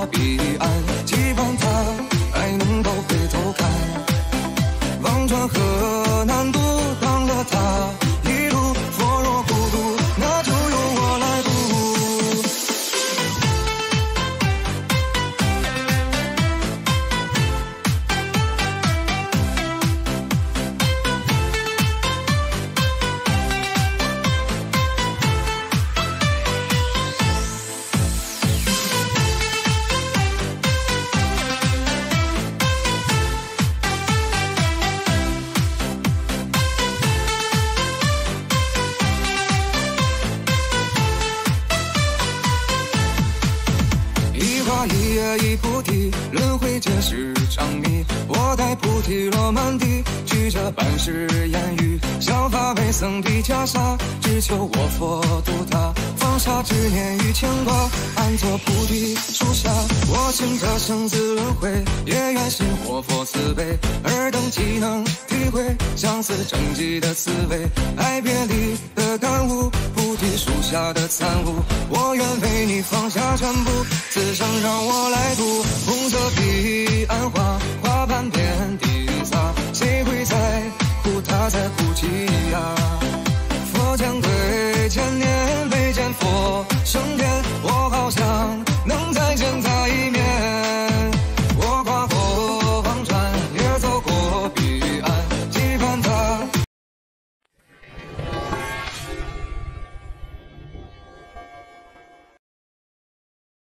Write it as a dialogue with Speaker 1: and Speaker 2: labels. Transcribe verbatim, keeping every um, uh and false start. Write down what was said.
Speaker 1: 到彼岸，期盼他还能够回头看。忘川河难渡，当了他一路佛若孤独，那就由我来渡。一叶一菩提，轮回皆是长谜。我待菩提落满地，举着半世言语。削发为僧披袈裟，只求我佛度他。放下执念与牵挂，安坐菩提树下。我信这生死轮回，也愿信活佛慈悲。尔等岂能体会相思成疾的滋味？爱别离的感悟，菩提树下的参悟。我愿为你放下全部，此生让我来渡。红色彼岸花，花瓣遍地撒，谁会在乎他在哭泣呀？